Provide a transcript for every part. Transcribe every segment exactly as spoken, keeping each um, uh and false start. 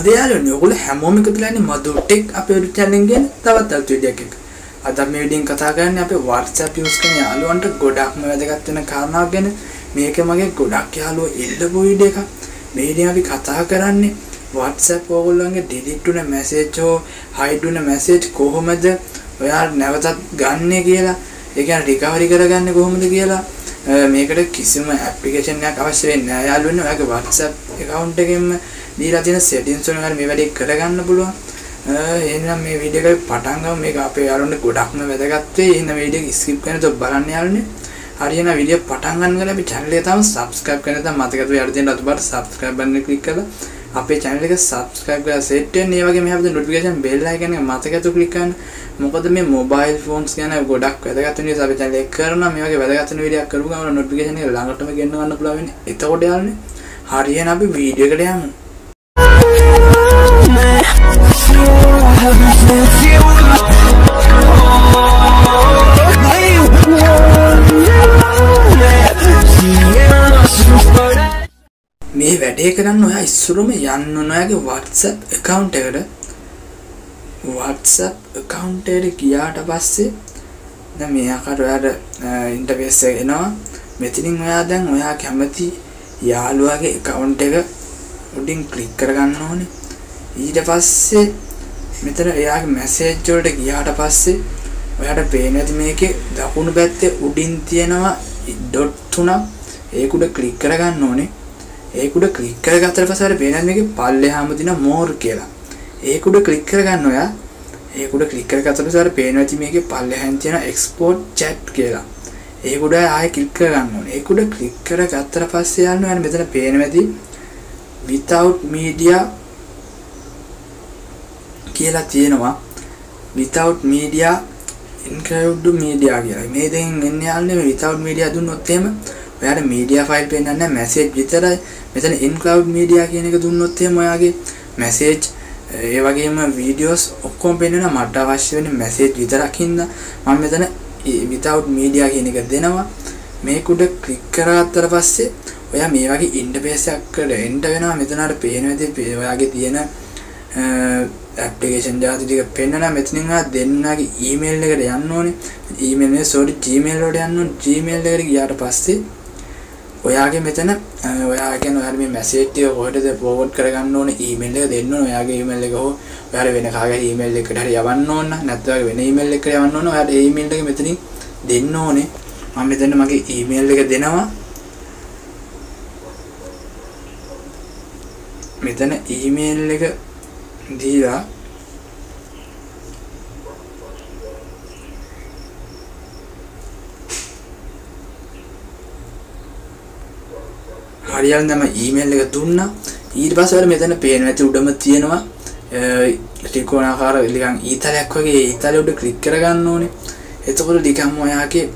මොකද යාළුවනේ ඔයගොල්ලෝ හැමෝම එකතු වෙලා ඉන්නේ මధు ටෙක් අපේ YouTube channel එකෙන් තවත් අලුත් වීඩියෝ එකක්. අද අපි මේ වීඩියෝෙන් කතා කරන්නේ අපේ WhatsApp use කරන යාළුවන්ට ගොඩක්ම වැදගත් වෙන කාරණාවක් ගැන. මේක මගේ ගොඩක් යාළුවෝ ඉල්ලපු වීඩියෝ එකක්. මේ වීඩියෝ අපි කතා කරන්නේ WhatsApp ඔයගොල්ලන්ගේ delete වුණ message හෝ hide වුණ message කොහොමද ඔයාලා නැවතත් ගන්නෙ කියලා. ඒ කියන්නේ recovery කරගන්නේ කොහොමද කියලා. මේකට කිසිම application එකක් අවශ්‍ය වෙන්නේ නැහැ යාළුවනේ. ඔයාගේ WhatsApp account එකෙන්ම දීලා තියෙන settings වලින් හරි මේ වැඩේ කරගන්න පුළුවන්. එහෙනම් මේ වීඩියෝ එක පටන් ගමු. මේක අපේ යාළුවන්ට ගොඩක්ම වැදගත් වෙයි. එහෙනම් වීඩියෝ එක skip කරනකොට බලන්න යාළුවනේ. හරියන වීඩියෝ පටන් ගන්න ගලා අපි channel එක තාම subscribe කරන්න නැත්නම් මතකද යාළුවෝ දෙන්න අතුබාට subscribe button එක click කරලා අපේ channel එක subscribe කරලා set වෙන්න. ඒ වගේම මෙහා පැත්තේ notification bell icon එක මතකද click කරන්න. මොකද මේ mobile phones ගැන ගොඩක් වැදගත් වෙන නිසා අපි channel එක කරනවා. මේ වගේ වැදගත් වෙන වීඩියෝක් කරපු ගමන් notification එක ළඟටම ගෙන්න ගන්න පුළුවන් වෙන්නේ. එතකොට යාළුවනේ හරියන අපි වීඩියෝ එකට යමු. මේ වැඩේ කරන්න ඔයා ඉස්සරම යන්න ඕන ඔයාගේ WhatsApp account එකට. WhatsApp account එකට ගියාට පස්සේ දැන් මේ ආකාරයට ඔයාට interface එක එනවා. මෙතනින් ඔයා දැන් ඔයා කැමති යාළුවාගේ account එක උඩින් click කරගන්න ඕනේ. ඊට පස්සේ මෙතන එයාගේ message වලට ගියාට පස්සේ ඔයාට පේනද මේකේ දකුණු පැත්තේ උඩින් තියෙනවා dot තුනක්. ඒක උඩ click කරගන්න ඕනේ. ඒක උඩ click කරගත්තට පස්සේ ඔයාලට පේනද මේකේ පල්ලෙහාම තියෙන more කියලා. ඒක උඩ click කරගන්න ඔයා. ඒක උඩ click කරගත්තට පස්සේ ඔයාලට පේනවා මේකේ පල්ලෙහාන් තියෙන export chat කියලා. ඒක උඩ ආයෙ click කරගන්න ඕනේ. ඒක උඩ click කරගත්තට පස්සේ යන්න ඔයාලට මෙතන පේනවාදී without media කියලා තියෙනවා. without media include media කියලා. මේ දෙකෙන් එන්නේ යන්නේ මේ without media දුන්නොත් එහෙම ඔයාට media file පේන්නේ නැහැ, message විතරයි. මෙතන include media කියන එක දුන්නොත් එහෙම ඔයාගේ message ඒ වගේම videos ඔක්කොම පේනවා. මට අවශ්‍ය වෙන්නේ message විතරක් හින්දා මම මෙතන without media කියන එක දෙනවා. මේක උඩ click කරගත්තට පස්සේ ඔයා මේ වගේ interface එකකට එන්න වෙනවා. මෙතන අර පේනවා ඔයාගේ තියෙන application ජාති ටික පෙන්නනවා. මෙතනින් ඔයා දෙන්නාගේ email එකට යන්න ඕනේ. email නේ sorry gmail වලට යන්න ඕනේ. gmail එකට ගියාට පස්සේ ඔයාගේ මෙතන ඔයා කියන ඔයාලා මේ message ටික කොහෙටද forward කරගන්න ඕනේ email එක දෙන්න ඕනේ. ඔයාගේ email එක හෝ ඔයාලා වෙන කාගේ email එකකට හරි යවන්න ඕන. නැත්නම් වෙන email එකකට යවන්න ඕන. ඔයාලා ඒ email එක මෙතනින් දෙන්න ඕනේ. මම මෙතන මගේ email එක දෙනවා. මෙතන email එක දීලා හරියට නම් ඊමේල් එක දුන්නා. ඊට පස්සේ වල මෙතන පේනවා ඇති උඩම තියෙනවා ත්‍රිකෝණාකාර නිකන් ඊතලයක් වගේ. ඊතලෙ උඩ ක්ලික් කරගන්න ඕනේ. එතකොට නිකම්ම ඔයාගේ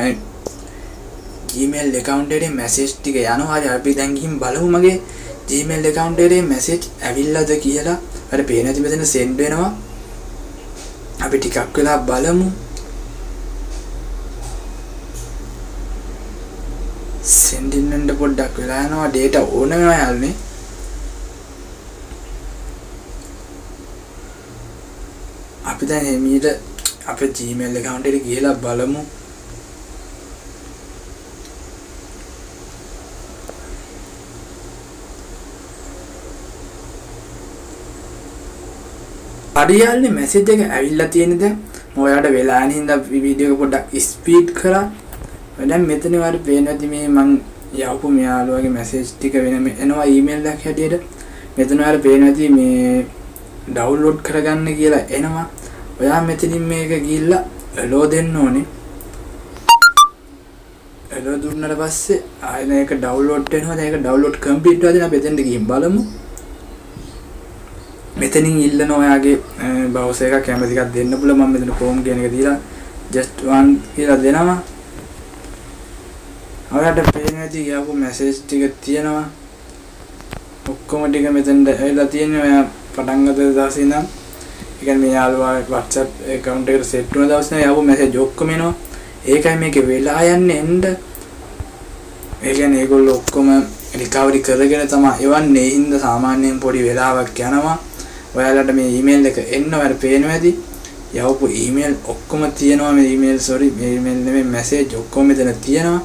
Gmail account එකේ message ටික යනවා. හරි අපි දැන් ගිහින් බලමු මගේ Gmail account එකේ message ඇවිල්ලාද කියලා. අර පේන ඇති මෙතන send වෙනවා. අපි ටිකක් වෙලා බලමු. send ඉන්නඳ පොඩ්ඩක් වෙලා යනවා. data ඕන වෙනවා යාළුවනේ. අපි දැන් එමීට අපේ Gmail account එකට ගිහලා බලමු. හරියන්නේ message එක ඇවිල්ලා තියෙන දැන් මම ඔයාලට වෙලා යන හින්දා වීඩියෝ එක පොඩ්ඩක් ස්පීඩ් කරා. දැන් මෙතන ඔයාලට පේනවාද මේ මං යවපු මෙයාළුවාගේ message ටික වෙන එනවා email එකක් හැටියට. මෙතන ඔයාලට පේනවාද මේ download කරගන්න කියලා එනවා. ඔයා මෙතනින් මේක ගිහිල්ලා allow දෙන්න ඕනේ. allow දුන්නාට පස්සේ ආයෙත් ඒක download වෙනවා. දැන් ඒක download complete වෙලා අපි එතෙන්ට ගිහින් බලමු. මෙතනින් ඉල්ලන ඔයාගේ browser එක කැමති එකක් දෙන්න පුළුවන්. මම මෙතන Chrome කියන එක දීලා just one කියලා දෙනවා. ඔයාලට පේනවා ඇති යපු message ටික තියෙනවා. ඔක්කොම ටික මෙතෙන්ට ඇවිල්ලා තියෙනවා. ඔයා පටන් ගත්ත දවසේ ඉඳන් ඒ කියන්නේ මේ යාළුවා WhatsApp account එකට set වුණ දවසේ ඉඳන් යපු message ඔක්කොම එනවා. ඒකයි මේකේ වෙලා යන්නේ එන්න. ඒ කියන්නේ ඒගොල්ලෝ ඔක්කොම රිකවරි කරගෙන තමයි එවන්නේ. ඒ හින්දා සාමාන්‍යයෙන් පොඩි වෙලාවක් යනවා. ඔයාලට මේ ඊමේල් එක එන්න ඔයාලට පේනවා ඇති. යවපු ඊමේල් ඔක්කොම තියෙනවා මේ ඊමේල් sorry මේ ඊමේල් නෙමෙයි මැසේජ් ඔක්කොම මෙතන තියෙනවා.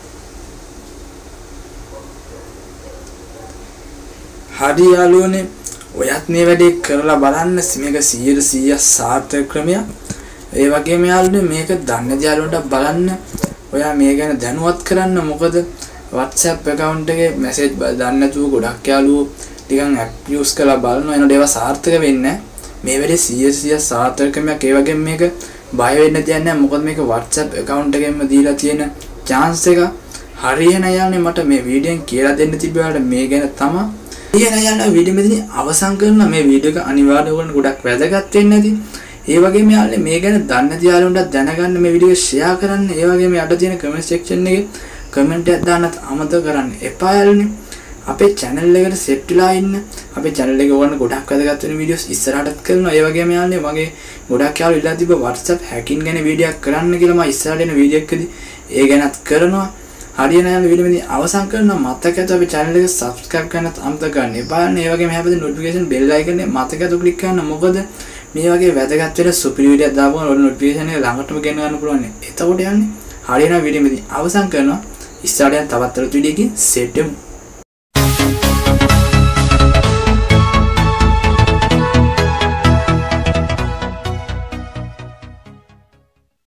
හරි යාළුවනේ ඔයත් මේ වැඩේ කරලා බලන්න. මේක සීයට සීයක් සාර්ථක ක්‍රමයක්. ඒ වගේම යාළුවනේ මේක දන්නේ නැති යාළුවන්ට බලන්න. ඔයා මේ ගැන දැනුවත් කරන්න. මොකද WhatsApp account එකේ message දන්නේ නැතුව ගොඩක් යාළුවෝ ටිකක් app use කරලා බලනවා. එනකොට ඒවා සාර්ථක වෙන්නේ නැහැ. මේ වැඩේ සීයට සීයක් සාර්ථක ක්‍රමයක්. ඒ වගේම මේක බය වෙන්න දෙයක් නැහැ. මොකද මේක WhatsApp account එකෙන්ම දීලා තියෙන chance එක. හරියන යාළුවනේ මට මේ වීඩියෝෙන් කියලා දෙන්න තිබ්බාට මේ ගැන තමයි. ඊගෙන යාළුවා වීඩියෝ මෙතන අවසන් කරනවා. මේ වීඩියෝ එක අනිවාර්යයෙන් ඔයගොල්ලන්ට ගොඩක් වැදගත් වෙන්නේ නැති. ඒ වගේම යාළුවනේ මේ ගැන දන්නේ නැති යාළුවන්ට දැනගන්න මේ වීඩියෝ share කරන්න. ඒ වගේම යට තියෙන comment section එකේ comment එකක් දාන්නත් අමතක කරන්න එපා යාළුවනේ. අපේ channel එකට set වෙලා ඉන්න. අපේ channel එකේ ඔයගොල්ලන්ට ගොඩක් වැදගත් වෙන වීඩියෝස් ඉස්සරහටත් කරනවා. ඒ වගේම යාළුවනේ මගේ ගොඩක් යාළුවෝ ඉල්ලා තිබ්බ WhatsApp hacking ගැන වීඩියෝ එකක් කරන්න කියලා. මම ඉස්සරහට එන වීඩියෝ එකකදී ඒ ගැනත් කරනවා. හරියන යාළුවෝ වීඩියෝ මෙතන අවසන් කරනවා. මතක ඇතුව අපේ channel එක subscribe කරන්නත් අමතක කරන්න එපා. ඒ වගේම හැබැයි notification bell icon එක මතක ඇතුව click කරන්න. මොකද මේ වගේ වැදගත් වෙන සුපිරි වීඩියෝ එකක් දාපුවම ඔයාලා notification එක ළඟටම ගෙන ගන්න පුළුවන්. එතකොට යන්නේ හරියන වීඩියෝ මෙතන අවසන් කරනවා. ඉස්සරහට යන තවත් අලුත් වීඩියෝ එකකින් සෙට් වෙමු.